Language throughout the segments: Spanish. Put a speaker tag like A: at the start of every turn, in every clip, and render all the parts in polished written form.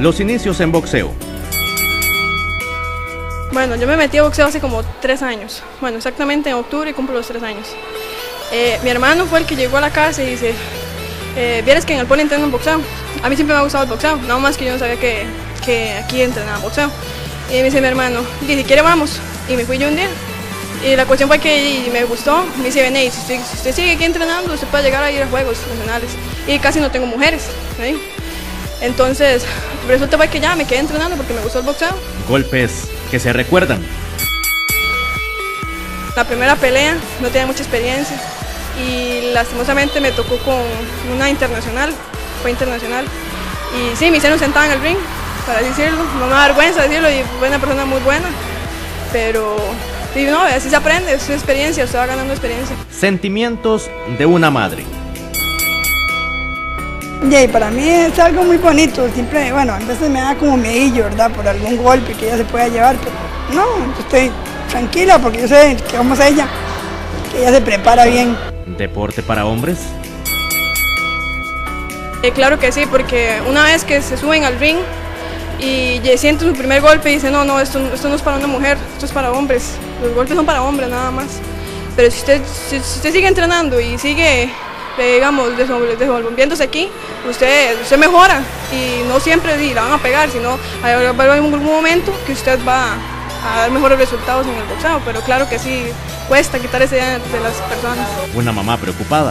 A: Los inicios en boxeo.
B: Bueno, yo me metí a boxeo hace como 3 años. Bueno, exactamente en octubre cumplo los 3 años. Mi hermano fue el que llegó a la casa y dice, vieras que en el poli entrenan boxeo. A mí siempre me ha gustado el boxeo, nada más que yo no sabía que aquí entrenaban boxeo. Y me dice mi hermano, si quiere vamos. Y me fui yo un día. Y la cuestión fue que me gustó. Me dice, ven, si usted sigue aquí entrenando, usted puede llegar a ir a juegos nacionales. Y casi no tengo mujeres, ¿sí? Entonces, resulta fue que ya me quedé entrenando porque me gustó el boxeo.
A: Golpes que se recuerdan.
B: La primera pelea no tenía mucha experiencia y lastimosamente me tocó con una internacional, fue internacional. Y sí, me hicieron sentada en el ring, para decirlo, no me da vergüenza decirlo, y fue una persona muy buena, pero sí, no, así se aprende, es experiencia, usted va ganando experiencia.
A: Sentimientos de una madre.
C: Y para mí es algo muy bonito, siempre, bueno, a veces me da como miedillo, ¿verdad? Por algún golpe que ella se pueda llevar, pero no, estoy tranquila porque yo sé que vamos a ella, que ella se prepara bien.
A: ¿Deporte para hombres?
B: Claro que sí, porque una vez que se suben al ring y sienten su primer golpe y dicen, no, esto no es para una mujer, esto es para hombres, los golpes son para hombres nada más. Pero si usted sigue entrenando y sigue, digamos, desenvolviéndose aquí, usted mejora y no siempre la van a pegar, sino va a haber algún momento que usted va a dar mejores resultados en el boxeo, pero claro que sí, cuesta quitar esa idea de las personas.
A: Una mamá preocupada.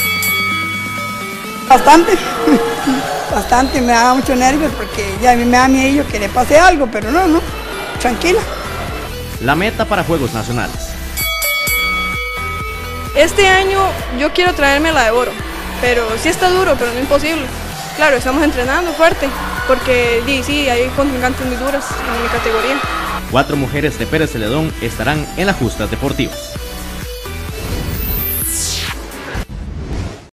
C: Bastante, bastante, me da mucho nervios porque ya a mí me da miedo que le pase algo, pero no, tranquila.
A: La meta para Juegos Nacionales.
B: Este año yo quiero traerme la de oro, pero sí está duro, pero no imposible. Claro, estamos entrenando fuerte, porque sí, hay contrincantes muy duras en mi categoría.
A: 4 mujeres de Pérez Celedón estarán en las justas deportivas.